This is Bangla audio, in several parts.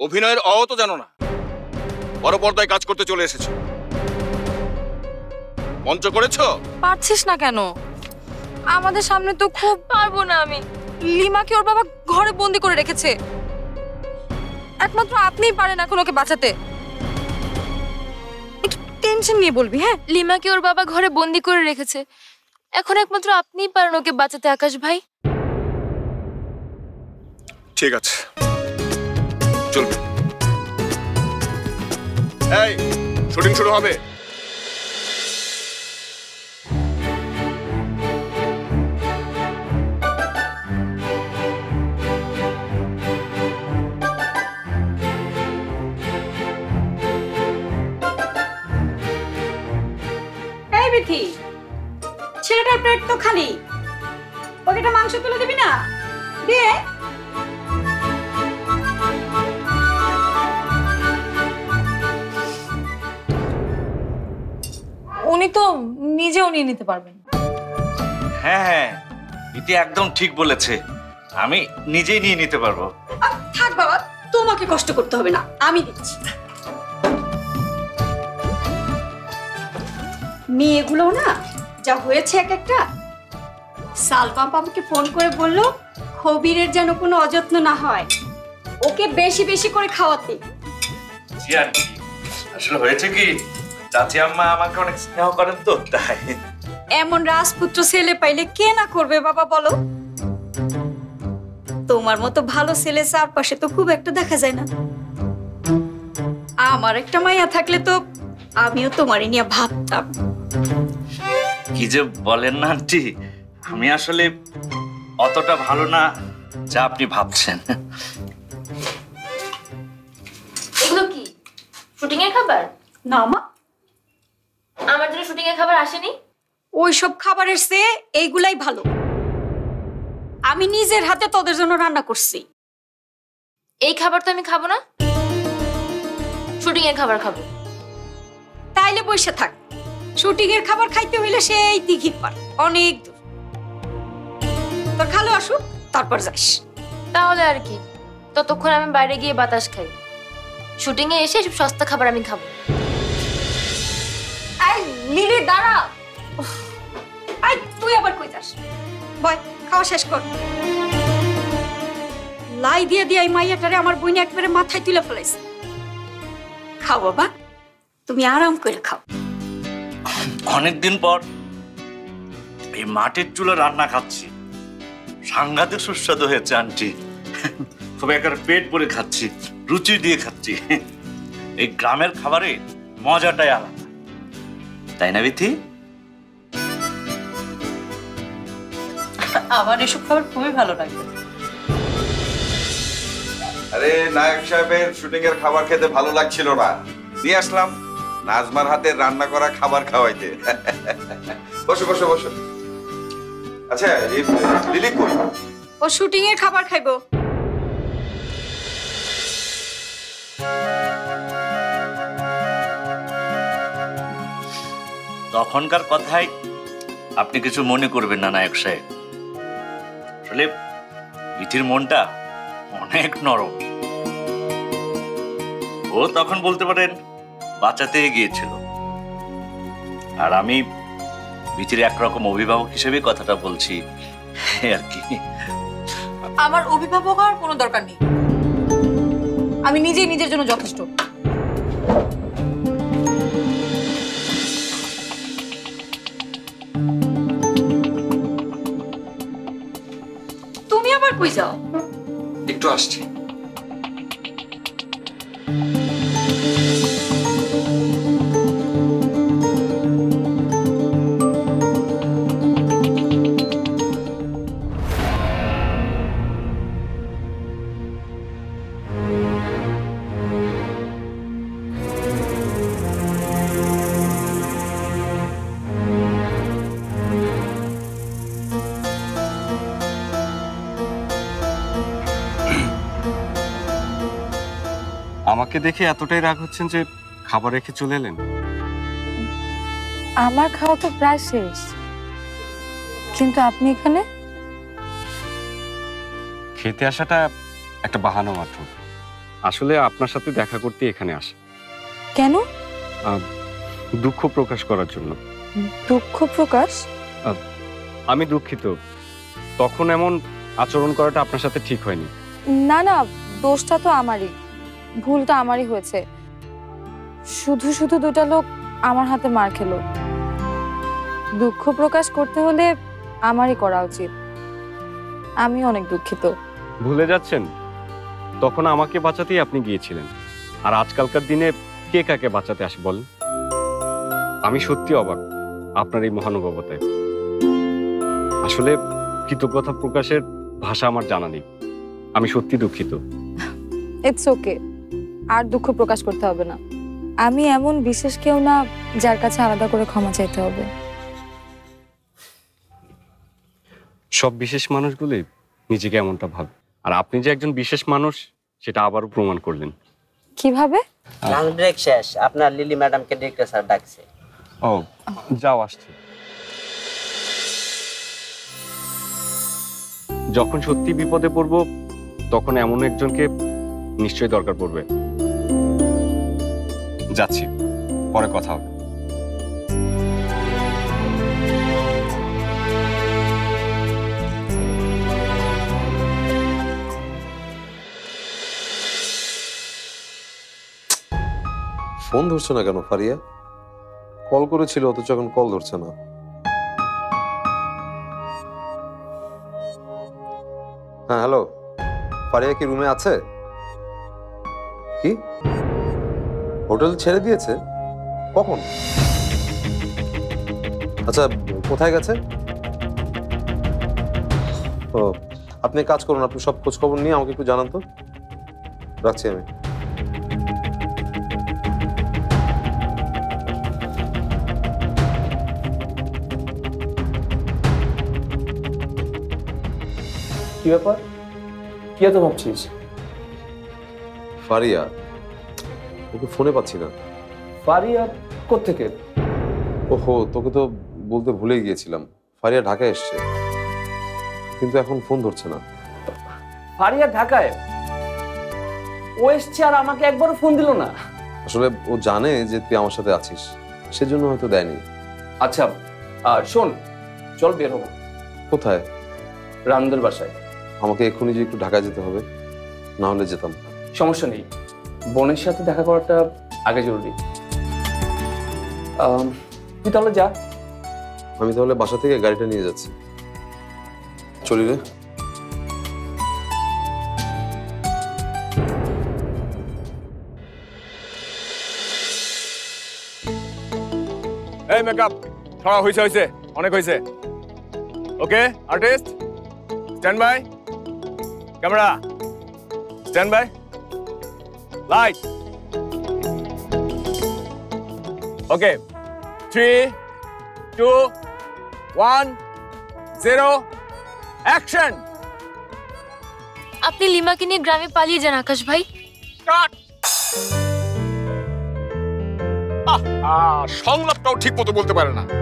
অভিনয়ের অ তো জানো না, বড় পর্দায় কাজ করতে চলে এসেছো। মঞ্চ করেছো? পারছিস না কেন? আমাদের সামনে তো খুব পারবো না আমি। লিমাকে ওর বাবা ঘরে বন্দি করে রেখেছে। একমাত্র আপনিই পারেন এখন ওকে বাঁচাতে। একটু টেনশন নিয়ে বলবি। হ্যাঁ, লিমাকে ওর বাবা ঘরে বন্দি করে রেখেছে, এখন একমাত্র আপনিই পারেন ওকে বাঁচাতে আকাশ ভাই। ঠিক আছে, চলবে। এই শুটিং শুরু হবে। ছেলেটার পেট তো খালি, ওকে একটা মাংস তুলে দিবি না? দে। উনি তো নিজেও নিয়ে নিতে পারবেন। হ্যাঁ হ্যাঁ, এটি একদম ঠিক বলেছে, আমি নিজেই নিয়ে নিতে পারবো। থাক বাবা, তোমাকে কষ্ট করতে হবে না, আমি দিচ্ছি। মেয়েগুলো না যা হয়েছে এক একটা। সালমা বাবুকে ফোন করে বললো খবিরের যেন কোনো অযত্ন না হয়, ওকে বেশি বেশি করে খাওয়াতে। জি আন্টি, আসলে হয়েছে কি, চাচি আম্মা আমাকে অনেক স্নেহ করেন তো, তাই। এমন রাজপুত্র ছেলে পাইলে কে না করবে বাবা বলো? তোমার মতো ভালো ছেলে চারপাশে তো খুব একটা দেখা যায় না। আমার একটা মাইয়া থাকলে তো আমিও তোমারই নিয়ে ভাবতাম। কি যে বলেন না আন্টি, আমি আসলে অতটা ভালো না যা আপনি ভাবছেন। এগুলো কি শুটিং এর খাবার? না মা, আমার জন্য শুটিং এর খাবার আসেনি। ওইসব খাবারের চেয়ে এইগুলাই ভালো। আমি নিজের হাতে তোদের জন্য রান্না করছি। এই খাবার তো আমি খাবো না, শুটিং এর খাবার খাবো। তাইলে বসে থাক, শুটিং এর খাবার খাইতে হইলে সেই দিঘির পার, অনেক দূর। তোর খালো আসুক, তারপর যাস। তাহলে আর কি, ততক্ষণ আমি বাইরে গিয়ে বাতাস খাই। শুটিং এ এসে সব সস্তা খাবার আমি খাবো। এই লিলি দাঁড়া। আই তুই আবার কই যাস? বয়, খাওয়া শেষ কর। লাই দিয়ে দিয়ে এই মাইয়াটারে আমার বইনে একবারে মাথায় তুলে ফেলাইছে। খাও বাবা, তুমি আরাম করে খাও। অনেকদিন পর এই মাটির চুলা রান্না খাচ্ছি, সাংঘাতিক সুস্বাদু হয়েছে আন্টি। খুব একবার পেট ভরে খাচ্ছি, রুচি দিয়ে খাচ্ছি। এই গ্রামের খাবারে মজাটাই আলাদা, তাই না বিথি? আমার এসব খাবার খুবই ভালো লাগে। আরে নায়ক সাহেবের শুটিং এর খাবার খেতে ভালো লাগছিল না, নিয়ে আসলাম নাজমার হাতের রান্না করা খাবার খাওয়াইতে। বসো বসো বসো। আচ্ছা, এই লিলি কই? ও শুটিং এর খাবার খাইবো। তখনকার কথাই আপনি কিছু মনে করবেন না নায়ক সাহেব, আসলে বিথির মনটা অনেক নরম। ও তখন বলতে পারেন বাঁচাতে গিয়েছিল, আর আমি বিথির একরকম অভিভাবক হিসেবে কথাটা বলছি আর কি। আমার অভিভাবক হওয়ার কোনো দরকার নেই, আমি নিজেই নিজের জন্য যথেষ্ট। তুমি আবার কই যাও? একটু আসছি। আমাকে দেখে এতটাই রাগ হচ্ছেন যে খাবার রেখে চলে এলেন? আমার খাওয়া তো প্রায় শেষ, কিন্তু আপনি এখানে? খেতে আসাটা একটা বাহানা মাত্র। আসলে আপনার সাথে দেখা করতে এখানে আসে। কেন? দুঃখ প্রকাশ করার জন্য। দুঃখ প্রকাশ? আমি দুঃখিত, তখন এমন আচরণ করাটা আপনার সাথে ঠিক হয়নি। না না, দোষটা তো আমারই, ভুলটা আমারই হয়েছে। শুধু শুধু দুটা লোক আমার হাতে মার খেলো। দুঃখ প্রকাশ করতে হলে আমারই করা উচিত। আমি অনেক দুঃখিত। ভুলে যাচ্ছেন, তখন আমাকে বাঁচাতেই আপনি গিয়েছিলেন, আর আজকালকার দিনে কে কাকে বাঁচাতে আসে বলেন? আমি সত্যি অবাক আপনার এই মহানুভবতায়। আসলে কৃতজ্ঞতা প্রকাশের ভাষা আমার জানা নেই। আমি সত্যি দুঃখিত। ইটস ওকে, আর দুঃখ প্রকাশ করতে হবে না। আমি এমন বিশেষ কেউ না যার কাছে আলাদা করে ক্ষমা চাইতে হবে। সব বিশেষ মানুষগুলি নিজেকে এমনটা ভাবে, আর আপনি যে একজন বিশেষ মানুষ সেটা আবারও প্রমাণ করলেন। কিভাবে? লাঞ্চ ব্রেক শেষ, আপনার লিলি ম্যাডামকে ডিরেক্টর স্যার ডাকছে। ও যাও, আসছে। যখন সত্যি বিপদে পড়ব তখন এমন একজনকে নিশ্চয়ই দরকার পড়বে। যাচ্ছি, পরে কথা হবে। ফোন ধরছে না কেন ফারিয়া? কল করেছিল অথচ এখন কল ধরছে না। হ্যাঁ হ্যালো, ফারিয়া কি রুমে আছে? কি হোটেল ছেড়ে দিয়েছে? কখন? আচ্ছা, কোথায় গেছে? ও, আপনি কাজ করুন, আপনি সব খোঁজ খবর নিয়ে আমাকে একটু জানান তো। রাখছি আমি। কি ব্যাপার? কি এত ভাবছিস? ফারিয়া, ওকে ফোনে পাচ্ছি না। ফারিয়া কোত্থেকে? ওহো, তোকে তো বলতে ভুলে গিয়েছিলাম, ফারিয়া ঢাকায় এসছে, কিন্তু এখন ফোন ধরছে না। ফারিয়া ঢাকায়? ও এসছে আর আমাকে একবারও ফোন দিল না? আসলে ও জানে যে তুই আমার সাথে আছিস, সেজন্য হয়তো দেয়নি। আচ্ছা, শোন, চল বের হবো। কোথায়? রামদের বাসায়। আমাকে এক্ষুনি যে একটু ঢাকায় যেতে হবে, না হলে যেতাম। সমস্যা নেই, বোনের সাথে দেখা করাটা আগে জরুরি। তুই তাহলে যা। আমি তাহলে বাসা থেকে গাড়িটা নিয়ে যাচ্ছি। চলি রে। এই মেকআপ ছড়া হয়েছে, অনেক হয়েছে। Okay artist, stand by. Camera stand by. Light. Okay, 3, 2, 1, 0, action. আপনি লিমাকে নিয়ে গ্রামে পালিয়ে যান আকাশ ভাই। কাট। সংলাপটাও ঠিক মতো বলতে পারে না।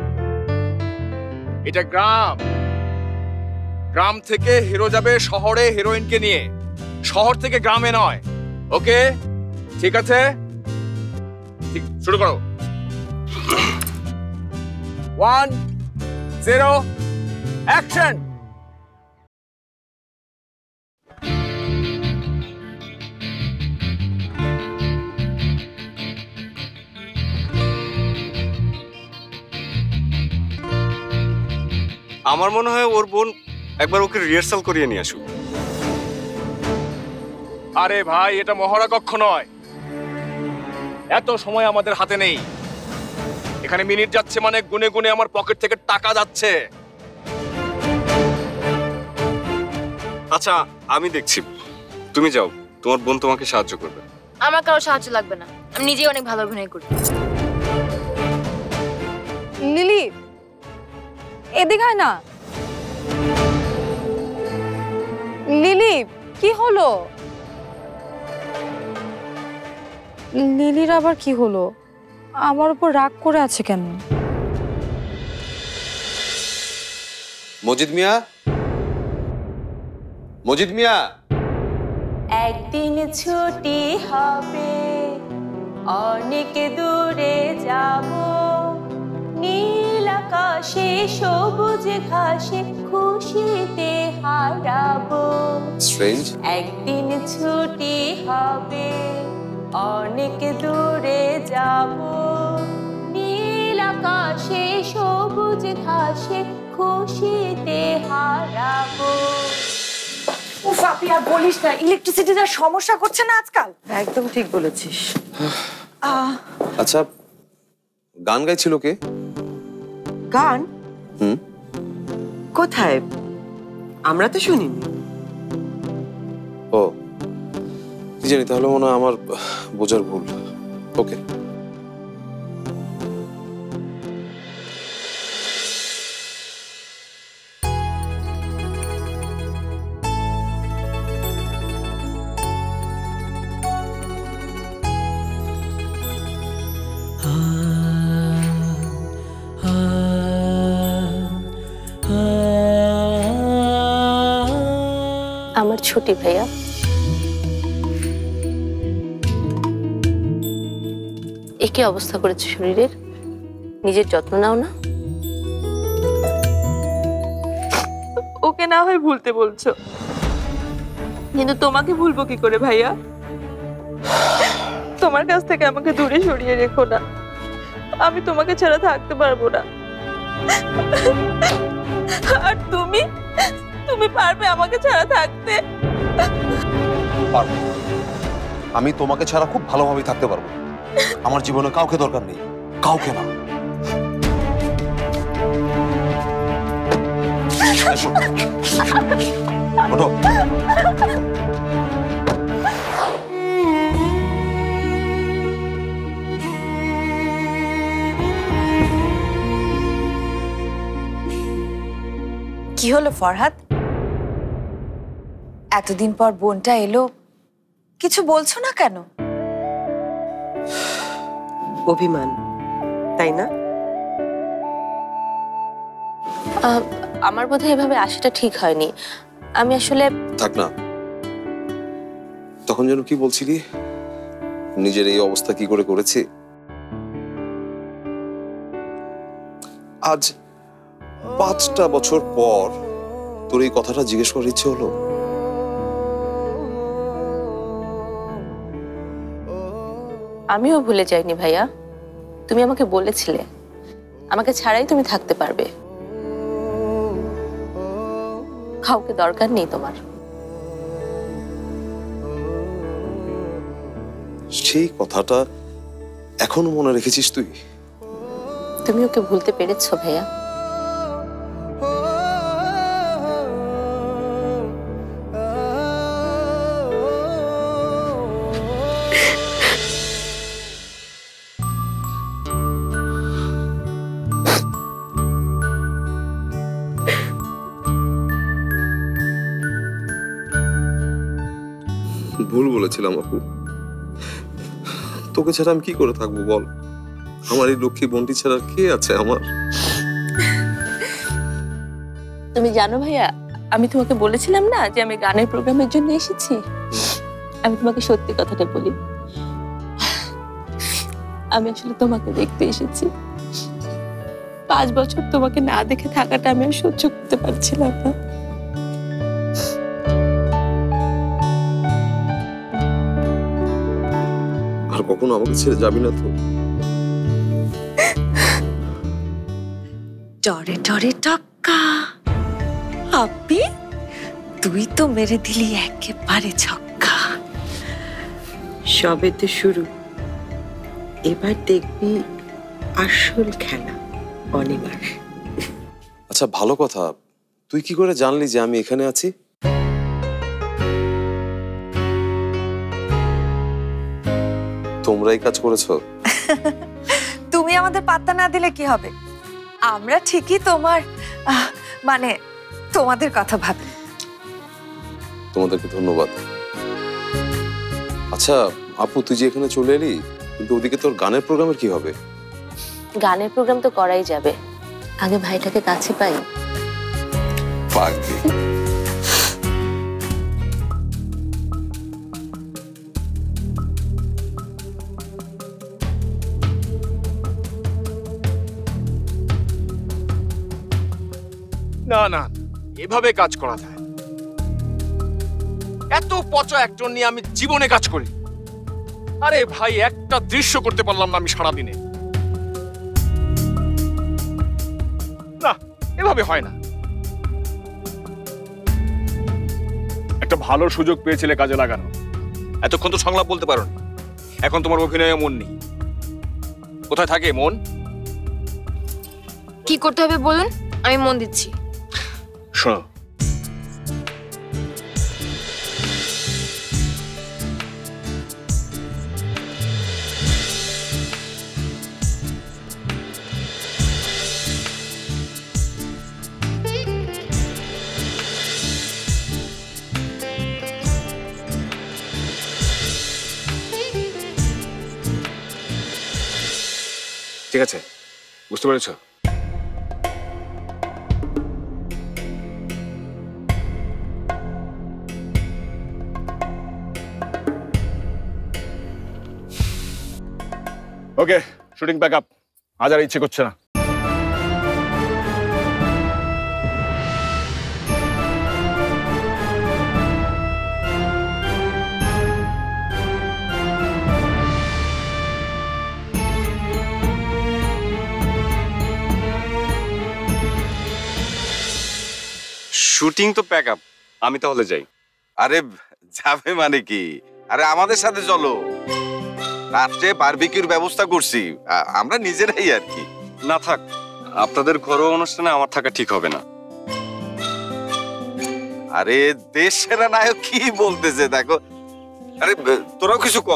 এটা গ্রাম, গ্রাম থেকে হিরো যাবে শহরে হিরোইনকে নিয়ে, শহর থেকে গ্রামে নয়। ওকে ঠিক আছে, শুরু করো। 1, 0, অ্যাকশন। আমার মনে হয় ওর বোন একবার ওকে রিহার্সাল করিয়ে নিয়ে আসুক। আরে ভাই, এটা মহড়া কক্ষ নয়, এত সময় আমাদের হাতে নেই। এখানে মিনিট যাচ্ছে মানে গুনে গুনে আমার পকেট থেকে টাকা যাচ্ছে। আচ্ছা আমি দেখছি, তুমি যাও, তোমার বোন তোমাকে সাহায্য করবে। আমার কারো সাহায্য লাগবে না, আমি নিজেই অনেক ভালো অভিনয় করি। লিলি, এদিকে আয় না। লিলি, কি হলো? লিলির আবার কি হলো? আমার উপর রাগ করে আছে কেন? মজিদ মিয়া, মজিদ মিয়া। একদিন ছুটি হবে, অনেক দূরে যাব, নীল আকাশে সবুজ ঘাসে খুশিতে হারাবো। স্ট্রেঞ্জ। একদিন ছুটি হবে, অনেক দূরে যাব, নীল আকাশে সবুজ ঘাসে খুশিতে হারাবো। উফ, আপনি আর বলিস না, ইলেকট্রিসিটি যা সমস্যা করছে না আজকাল। একদম ঠিক বলেছিস। আচ্ছা, গান গাইছিল কে? গান? কোথায়? আমরা তো শুনিনি। ও, কি জানি, তাহলে মনে হয় আমার বোঝার ভুল। ওকে। আমার ছুটি ভাইয়া। একে অবস্থা করেছে শরীরের, নিজের যত্ন নাও না। ওকে না হয় ভুলতে বলছো, কিন্তু তোমাকে ভুলবো কি করে ভাইয়া? তোমার কাছ থেকে আমাকে দূরে সরিয়ে রেখো না, আমি তোমাকে ছাড়া থাকতে পারবো না। আর তুমি পারবে আমাকে ছাড়া থাকতে? পারবো। আমি তোমাকে ছাড়া খুব ভালোভাবে থাকতে পারবো। আমার জীবনে কাউকে দরকার নেই, কাউকে না। এসো, ওঠো। কি হলো ফরহাদ? এতদিন পর বোনটা এলো, কিছু বলছো না কেন? অভিমান, তাই না? আমার বোধহয় এভাবে আসাটা ঠিক হয়নি। আমি আসলে থাক না, তখন যেন কি বলছিলি, নিজের এই অবস্থা কি করে করেছি। আজ 5টা বছর পর তোর এই কথাটা জিজ্ঞেস করার ইচ্ছে হলো। আমিও ভুলে যাইনি ভাইয়া, তুমি আমাকে বলেছিলে আমাকে ছাড়াই তুমি থাকতে পারবে, কাউকে দরকার নেই তোমার। সেই কথাটা এখনো মনে রেখেছিস তুই? তুমি ওকে ভুলতে পেরেছো ভাইয়া? ভুল বলেছিলাম আপু, তোকে ছাড়া আমি কি করে থাকবো বল? আমার এই লক্ষ্মী বোনটি ছাড়া কে আছে আমার? তুমি জানো ভাইয়া, আমি তোমাকে বলেছিলাম না যে আমি গানের প্রোগ্রামের জন্য এসেছি। আমি তোমাকে সত্যি কথাটা বলি, আমি আসলে তোমাকে দেখতে এসেছি। 5 বছর তোমাকে না দেখে থাকাটা আমি আর সহ্য করতে পারছিলাম না। আর কখনো আমাকে ছেড়ে যাবি না তো? টরে টরে টক্কা, আপি তুই তো মেরে দিলি একেবারে ছক্কা। সবে তো শুরু, এবার দেখবি আসল খেলা অনিবার। আচ্ছা ভালো কথা, তুই কি করে জানলি যে আমি এখানে আছি? তোমরাই কাজ করেছো? তুমি আমাদের পাত্তা না দিলে কি হবে? আমরা ঠিকই তোমার মানে তোমাদের কথা ভাবি। তোমাদেরকে ধন্যবাদ। আচ্ছা আপু, তুই যে এখানে চলে এলি, কিন্তু ওদিকে তোর গানের প্রোগ্রামের কি হবে? গানের প্রোগ্রাম তো করাই যাবে, আগে ভাইটাকে কাছে পাই। না না, এভাবে কাজ করা যায়? এত পচা অ্যাক্টর নিয়ে আমি জীবনে কাজ করি। আরে ভাই, একটা দৃশ্য করতে পারলাম না আমি সারাদিনে। না, এভাবে হয় না। একটা ভালো সুযোগ পেয়েছিলে কাজে লাগানো, এতক্ষণ তো সংলাপ বলতে পারো না। এখন তোমার অভিনয়ে মন নেই। কোথায় থাকে মন? কি করতে হবে বলুন, আমি মন দিচ্ছি। শোনো, ঠিক আছে, বুঝতে পেরেছ? Okay, shooting back up. আজ আর ইচ্ছে করছে না। শুটিং তো প্যাক আপ, আমি তাহলে যাই। আরে যাবে মানে কি? আরে আমাদের সাথে চলো, রাত্রে বারবিকিউর ব্যবস্থা করছি আমরা নিজেরাই আর কি। না থাক, আপনাদের ঘরোয়া অনুষ্ঠানে আমার থাকা ঠিক হবে না। আরে দেশ সেরা নায়ক কি বলতেছে দেখো। আরে তোরাও কিছু ক।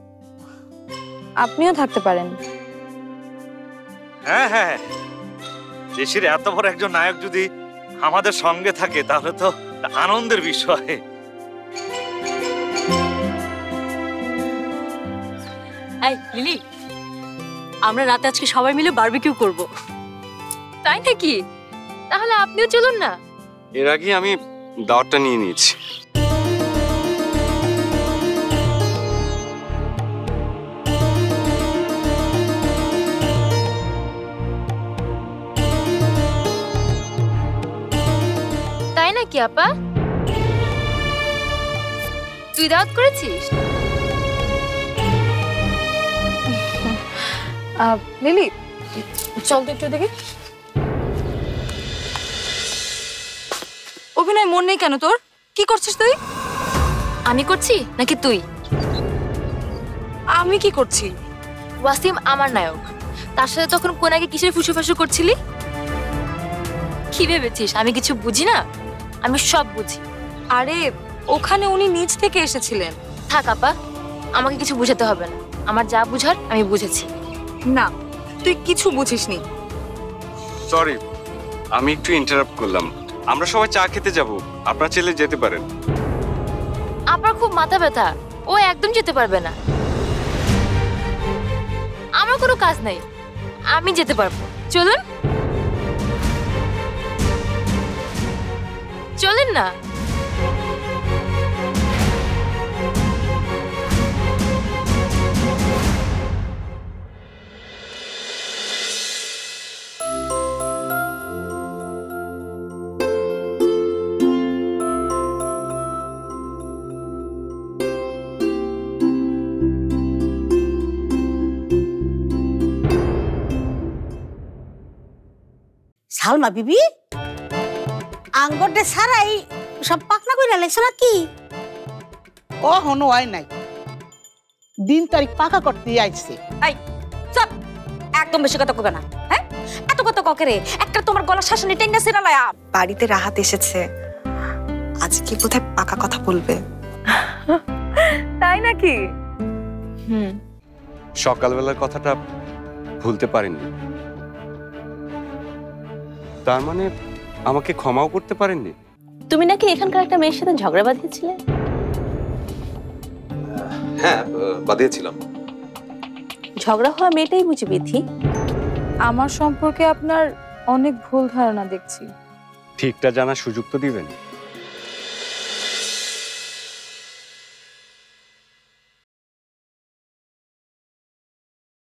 আপনিও থাকতে পারেন। হ্যাঁ হ্যাঁ, দেশের এত বড় একজন নায়ক যদি আমাদের সঙ্গে থাকে তাহলে তো আনন্দের বিষয়। এই লিলি, আমরা রাতে আজকে সবাই মিলে বারবিকিউ করব। তাই নাকি? তাহলে আপনিও চলুন না। এর আগে আমি দাওয়াতটা নিয়ে নিয়েছি। তাই নাকি আপা? তুই দাওয়াত করেছিস? লিলি, চল তো একটু দেখে। অভিনয় মন নেই কেন তোর? কি করছিস তুই? আমি করছি নাকি তুই? আমি কি করছি? ওয়াসিম আমার নায়ক, তার সাথে তখন কোন আগে কিসের ফুসুফাসু করছিলি? কি ভেবেছিস আমি কিছু বুঝি না? আমি সব বুঝি। আরে ওখানে উনি নিজ থেকে এসেছিলেন। থাক আপা, আমাকে কিছু বুঝাতে হবে না। আমার যা বুঝার আমি বুঝেছি। না, তুই কিছু বুঝিসনি। সরি, আমি একটু ইন্টারাপ্ট করলাম। আমরা সবাই চা খেতে যাব, আপনারা চাইলে যেতে পারেন। আপনার খুব মাথা ব্যথা, ও একদম যেতে পারবে না। আমার কোনো কাজ নাই, আমি যেতে পারবো। চলুন চলেন না। সালমা বিবি, আঙ্গরটা সারাই সব পাকনা কইরা লেছ নাকি? ও হনো হয় নাই, দিন তারিখ পাকা করতে আইছে। এই চুপ, একদম বেশি কথা কবে না। হ্যাঁ, এত কথা ককে রে? একটা তোমার গলা শাসনে টেঙ্গা সিরালায়া। বাড়িতে রাহাত এসেছে, আজকে বোধহয় পাকা কথা বলবে। তাই নাকি? সকালবেলার কথাটা ভুলতে পারেননি, তার মানে আমাকে ক্ষমাও করতে পারেননি? তুমি নাকি এখানকার একটা মেয়ের সাথে ঝগড়া বাঁধিয়েছিলে? হ্যাঁ, বাদিয়েছিলাম। ঝগড়া হওয়া মেয়েটাই বুঝি বিথি? আমার সম্পর্কে আপনার অনেক ভুল ধারণা দেখছি। ঠিকটা জানার সুযোগ তো দিবেন।